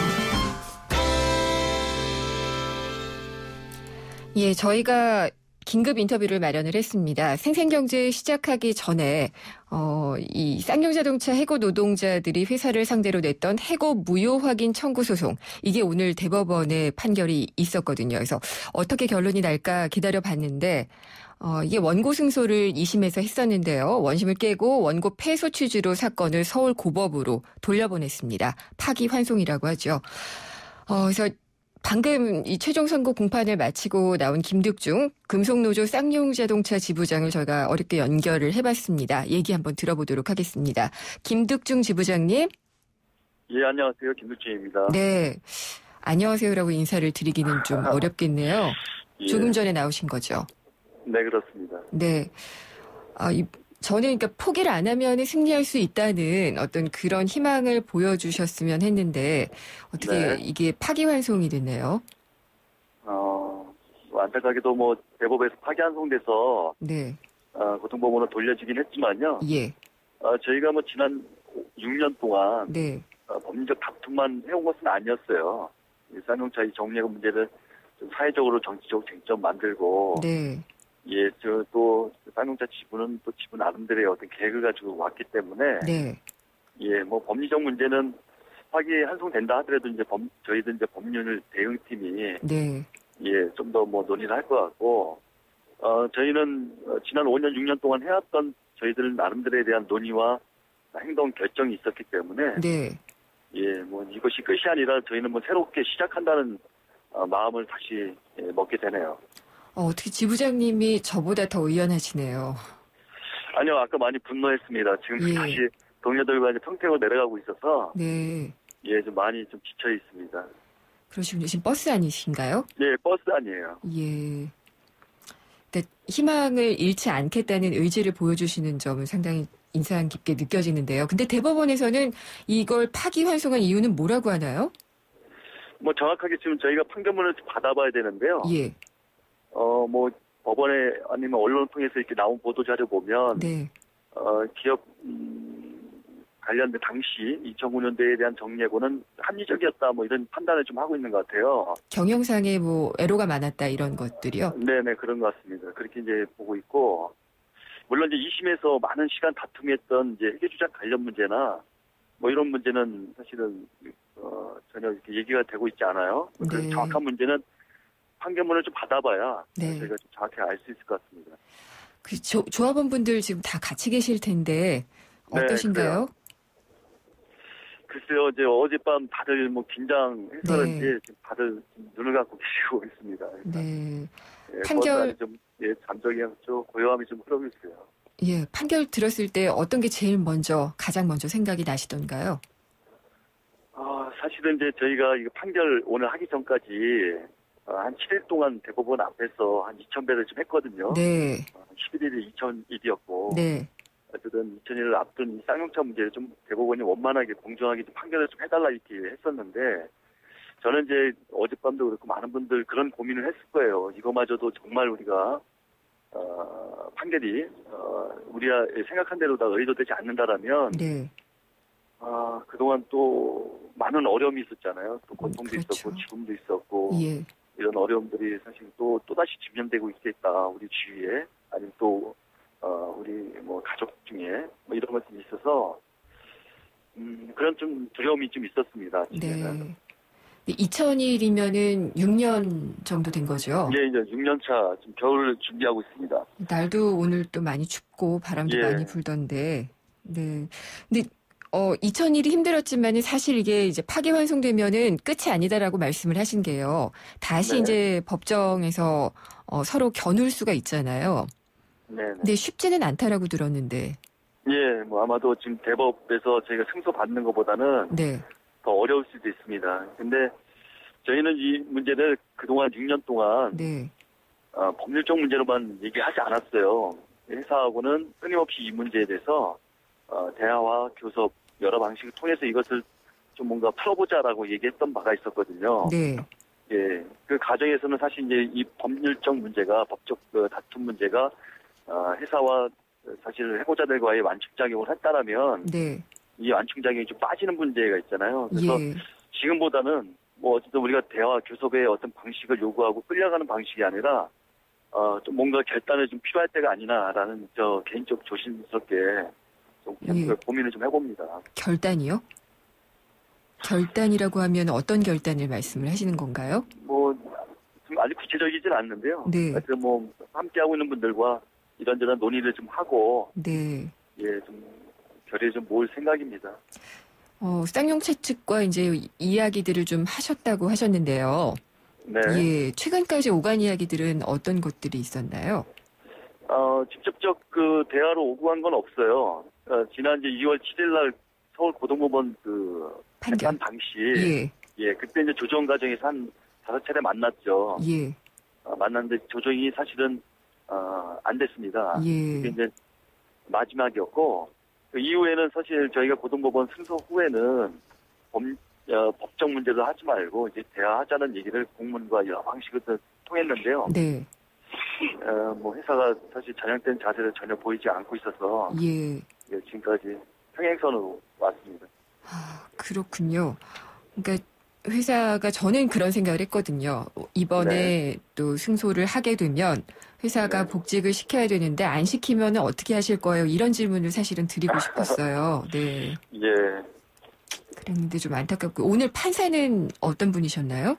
예, 저희가 긴급 인터뷰를 마련을 했습니다. 생생경제 시작하기 전에 어, 이 쌍용자동차 해고 노동자들이 회사를 상대로 냈던 해고 무효 확인 청구 소송, 이게 오늘 대법원의 판결이 있었거든요. 그래서 어떻게 결론이 날까 기다려봤는데 어, 이게 원고 승소를 이 심에서 했었는데요. 원심을 깨고 원고 패소 취지로 사건을 서울 고법으로 돌려보냈습니다. 파기환송이라고 하죠. 어, 그래서 방금 이 최종 선고 공판을 마치고 나온 김득중 금속노조 쌍용자동차 지부장을 저희가 어렵게 연결을 해봤습니다. 얘기 한번 들어보도록 하겠습니다. 김득중 지부장님. 예, 안녕하세요. 김득중입니다. 네. 안녕하세요라고 인사를 드리기는 좀 어렵겠네요. 예. 조금 전에 나오신 거죠? 네, 그렇습니다. 네. 아, 이, 저는 그러니까 포기를 안 하면 승리할 수 있다는 어떤 그런 희망을 보여주셨으면 했는데 어떻게 네. 이게 파기환송이 됐네요. 어, 뭐 안타깝게도 뭐 대법에서 파기환송돼서 네. 어, 고등법원으로 돌려지긴 했지만요. 예. 어, 저희가 뭐 지난 육 년 동안 네. 어, 법리적 다툼만 해온 것은 아니었어요. 이 쌍용차 이 정리해고 문제를 좀 사회적으로 정치적 쟁점 만들고 네. 예, 저 또 쌍용차 지부는 또 지부 나름대로의 어떤 계획을 가지고 왔기 때문에 네. 예, 뭐 법리적 문제는 파기환송된다 하더라도 이제 법 저희들 이제 법률 대응팀이 네. 예, 좀 더 뭐 논의를 할 것 같고 어 저희는 어, 지난 오 년 육 년 동안 해왔던 저희들 나름대로에 대한 논의와 행동 결정이 있었기 때문에 네. 예, 뭐 이것이 끝이 아니라 저희는 뭐 새롭게 시작한다는 어, 마음을 다시 예, 먹게 되네요. 어, 어떻게 지부장님이 저보다 더 의연하시네요. 아니요, 아까 많이 분노했습니다. 지금 예. 다시 동료들과 이제 평택으로 내려가고 있어서 네. 예, 좀 많이 좀 지쳐 있습니다. 그러시군요. 지금 버스 아니신가요? 예, 버스 아니에요. 예. 근데 희망을 잃지 않겠다는 의지를 보여주시는 점은 상당히 인상 깊게 느껴지는데요. 근데 대법원에서는 이걸 파기환송한 이유는 뭐라고 하나요? 뭐 정확하게 지금 저희가 판결문을 받아봐야 되는데요. 예. 어, 뭐 법원에 아니면 언론을 통해서 이렇게 나온 보도 자료 보면 네. 어, 기업 음, 관련된 당시 이천구 년도에 대한 정리해고는 합리적이었다 뭐 이런 판단을 좀 하고 있는 것 같아요. 경영상에 뭐 애로가 많았다 이런 것들이요? 네네 그런 것 같습니다. 그렇게 이제 보고 있고 물론 이제 이 심에서 많은 시간 다툼했던 이제 회계주장 관련 문제나 뭐 이런 문제는 사실은 어, 전혀 이렇게 얘기가 되고 있지 않아요. 그 네. 정확한 문제는 판결문을 좀 받아봐야 네. 저희가 좀 정확히 알 수 있을 것 같습니다. 그 조, 조합원분들 지금 다 같이 계실 텐데 어떠신가요? 네, 글쎄요, 이제 어젯밤 다들 뭐 긴장해서는지 네. 지금 다들 눈을 감고 계시고 있습니다. 네. 예, 판결- 좀 예, 잠적이 좀 고요함이 좀 흐르고 있어요. 예, 판결 들었을 때 어떤 게 제일 먼저 가장 먼저 생각이 나시던가요? 아, 사실은 이제 저희가 이거 판결 오늘 하기 전까지 어, 한 칠 일 동안 대법원 앞에서 한 이천 배를 좀 했거든요. 네. 어, 십일 일이 이천 일이었고 네. 어쨌든 이천 일을 앞둔 이 쌍용차 문제를 좀 대법원이 원만하게 공정하게 좀 판결을 좀 해달라 이렇게 했었는데 저는 이제 어젯밤도 그렇고 많은 분들 그런 고민을 했을 거예요. 이거마저도 정말 우리가 어, 판결이 어, 우리가 생각한 대로 다 의도되지 않는다라면 네. 아, 그동안 또 많은 어려움이 있었잖아요. 또 고통도 그렇죠. 있었고 죽음도 있었고 예. 이런 어려움들이 사실 또 또다시 직면되고 있겠다. 우리 주위에 아니면 또 어, 우리 뭐 가족 중에 뭐 이런 것들이 있어서 음, 그런 좀 두려움이 좀 있었습니다. 네. 이천 일이면은 육 년 정도 된 거죠? 예, 이제 육 년 차 지금 겨울을 준비하고 있습니다. 날도 오늘 또 많이 춥고 바람도 예. 많이 불던데. 네. 근데 어 이천 일이 힘들었지만은 사실 이게 이제 파기환송되면은 끝이 아니다라고 말씀을 하신 게요. 다시 네. 이제 법정에서 어, 서로 겨눌 수가 있잖아요. 네. 근데 쉽지는 않다라고 들었는데. 예, 뭐 아마도 지금 대법에서 저희가 승소 받는 것보다는 네. 더 어려울 수도 있습니다. 근데 저희는 이 문제를 그동안 육 년 동안 네. 어, 법률적 문제로만 얘기하지 않았어요. 회사하고는 끊임없이 이 문제에 대해서 어, 대화와 교섭 여러 방식을 통해서 이것을 좀 뭔가 풀어보자라고 얘기했던 바가 있었거든요. 네. 예, 그 과정에서는 사실 이제 이 법률적 문제가 법적 그 다툼 문제가 어, 회사와 사실 해고자들과의 완충작용을 했다라면 네. 이 완충작용이 좀 빠지는 문제가 있잖아요. 그래서 예. 지금보다는 뭐 어쨌든 우리가 대화 교섭의 어떤 방식을 요구하고 끌려가는 방식이 아니라 어, 좀 뭔가 결단을 좀 필요할 때가 아니나라는 저 개인적 조심스럽게 좀 예. 고민을 좀 해봅니다. 결단이요? 결단이라고 하면 어떤 결단을 말씀을 하시는 건가요? 뭐, 좀 아직 구체적이진 않는데요. 네. 하여튼 뭐, 함께하고 있는 분들과 이런저런 논의를 좀 하고, 네. 예, 좀, 결의에 좀 모을 생각입니다. 어, 쌍용차 측과 이제 이야기들을 좀 하셨다고 하셨는데요. 네. 예, 최근까지 오간 이야기들은 어떤 것들이 있었나요? 어, 직접적 그 대화로 오고 간 건 없어요. 어, 지난 이제 이월 칠일 날 서울 고등법원 그 판결. 재판 당시, 예, 예, 그때 이제 조정 과정에서 한 다섯 차례 만났죠. 예, 어, 만났는데 조정이 사실은 어, 안 됐습니다. 예. 그게 이제 마지막이었고 그 이후에는 사실 저희가 고등법원 승소 후에는 법, 어, 법적 문제를 하지 말고 이제 대화하자는 얘기를 공문과 여러 방식으로 통했는데요. 네, 어, 뭐 회사가 사실 전향된 자세를 전혀 보이지 않고 있어서 예. 예, 지금까지 평행선으로 왔습니다. 아, 그렇군요. 그러니까 회사가 저는 그런 생각을 했거든요. 이번에 또 승소를 하게 되면 회사가 네. 복직을 시켜야 되는데 안 시키면 어떻게 하실 거예요? 이런 질문을 사실은 드리고 싶었어요. 네. 예. 그랬는데 좀 안타깝고 오늘 판사는 어떤 분이셨나요?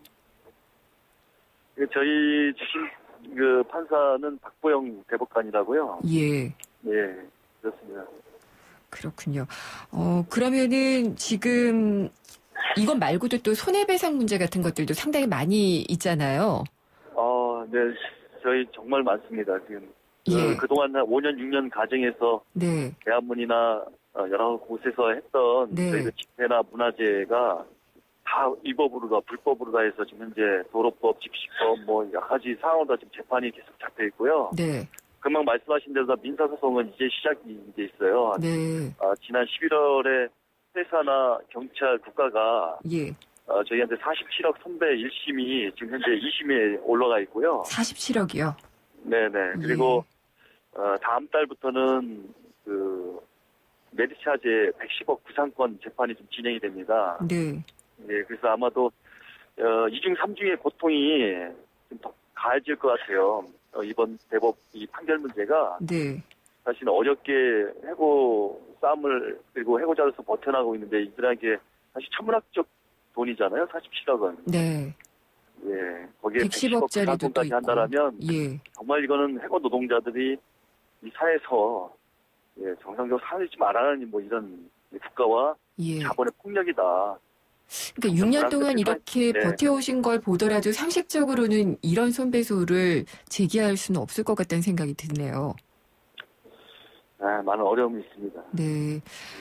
그 저희 주심 그 판사는 박보영 대법관이라고요. 예. 예, 그렇습니다. 그렇군요. 어, 그러면은 지금 이건 말고도 또 손해배상 문제 같은 것들도 상당히 많이 있잖아요. 어, 네, 저희 정말 많습니다. 지금 예. 그, 그동안 한 오 년, 육 년 가정에서 네. 대한문이나 어, 여러 곳에서 했던 네. 저희 그 집회나 문화재가 다 위법으로다 불법으로다 해서 지금 현재 도로법, 집시법 뭐 여러 가지 상황으로 지금 재판이 계속 잡혀 있고요. 네. 금방 말씀하신 대로 민사소송은 이제 시작이 이제 있어요. 네. 어, 지난 십일월에 회사나 경찰 국가가 예. 어, 저희한테 사십칠억 선배 일 심이 지금 현재 이 심에 올라가 있고요. 사십칠억이요. 네네. 그리고 어, 다음 달부터는 그 메디차제 백십억 구상권 재판이 좀 진행이 됩니다. 네. 네, 그래서 아마도 어, 이중 삼중의 고통이 좀 더 가해질 것 같아요. 어, 이번 대법 이 판결 문제가 네. 사실 어렵게 해고 싸움을 그리고 해고자로서 버텨나가고 있는데 이들에게 사실 천문학적 돈이잖아요. 사십칠억 원. 네. 예, 거기에 백십억짜리도 또 백십억까지 있고. 한다라면 예. 정말 이거는 해고 노동자들이 이 사회에서 예, 정상적으로 살지 말아라는 뭐 이런 국가와 예. 자본의 폭력이다. 그러니까 육 년 동안 이렇게 네. 버텨오신 걸 보더라도 상식적으로는 이런 손배소를 제기할 수는 없을 것 같다는 생각이 드네요. 아, 많은 어려움이 있습니다. 네. 예.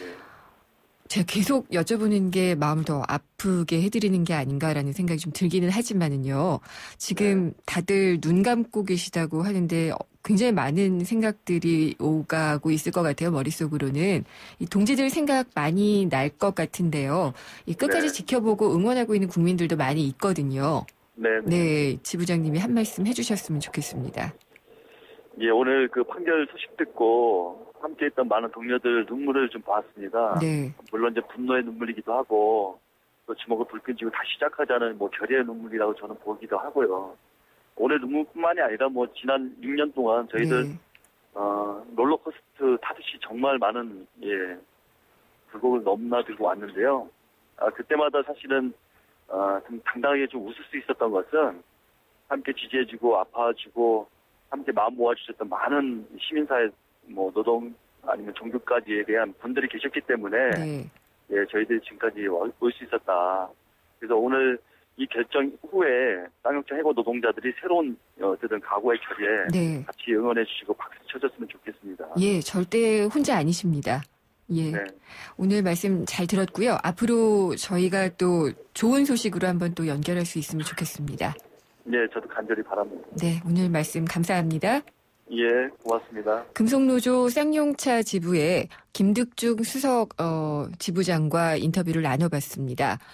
제가 계속 여쭤보는 게 마음을 더 아프게 해드리는 게 아닌가라는 생각이 좀 들기는 하지만은요. 지금 네. 다들 눈 감고 계시다고 하는데 굉장히 많은 생각들이 오가고 있을 것 같아요. 머릿속으로는. 이 동지들 생각 많이 날 것 같은데요. 이 끝까지 네. 지켜보고 응원하고 있는 국민들도 많이 있거든요. 네. 네, 지부장님이 한 말씀 해주셨으면 좋겠습니다. 예, 오늘 그 판결 소식 듣고 함께 했던 많은 동료들 눈물을 좀 봤습니다. 네, 물론 이제 분노의 눈물이기도 하고 또 주먹을 불끈 쥐고 다시 시작하자는 뭐 결의의 눈물이라고 저는 보기도 하고요. 오늘 눈물뿐만이 아니라 뭐 지난 육 년 동안 저희들 네, 어, 롤러코스터 타듯이 정말 많은 예 불곡을 넘나들고 왔는데요. 아, 그때마다 사실은 어, 좀 당당하게 좀 웃을 수 있었던 것은 함께 지지해주고 아파주고 함께 마음 모아주셨던 많은 시민사회 뭐 노동 아니면 종교까지에 대한 분들이 계셨기 때문에 네, 예 저희들이 지금까지 올 수 있었다. 그래서 오늘 이 결정 후에 쌍용차 해고 노동자들이 새로운 어쨌든 각오의 결의에 네. 같이 응원해 주시고 박수 쳐줬으면 좋겠습니다. 예, 절대 혼자 아니십니다. 예. 네. 오늘 말씀 잘 들었고요. 앞으로 저희가 또 좋은 소식으로 한번 또 연결할 수 있으면 좋겠습니다. 예, 저도 간절히 바랍니다. 네, 오늘 말씀 감사합니다. 예, 고맙습니다. 금속노조 쌍용차 지부의 김득중 수석 어, 지부장과 인터뷰를 나눠봤습니다.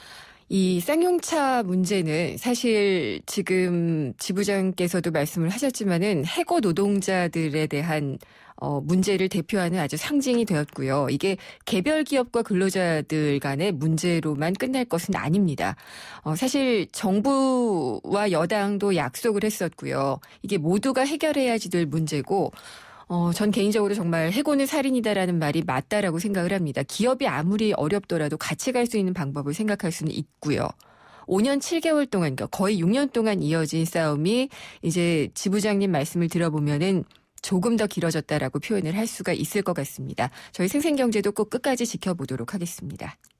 이 쌍용차 문제는 사실 지금 지부장께서도 말씀을 하셨지만은 해고 노동자들에 대한 어, 문제를 대표하는 아주 상징이 되었고요. 이게 개별 기업과 근로자들 간의 문제로만 끝날 것은 아닙니다. 어, 사실 정부와 여당도 약속을 했었고요. 이게 모두가 해결해야지 될 문제고 어, 전 개인적으로 정말 해고는 살인이다라는 말이 맞다라고 생각을 합니다. 기업이 아무리 어렵더라도 같이 갈 수 있는 방법을 생각할 수는 있고요. 오 년 칠 개월 동안, 그러니까 거의 육 년 동안 이어진 싸움이 이제 지부장님 말씀을 들어보면은 조금 더 길어졌다라고 표현을 할 수가 있을 것 같습니다. 저희 생생경제도 꼭 끝까지 지켜보도록 하겠습니다.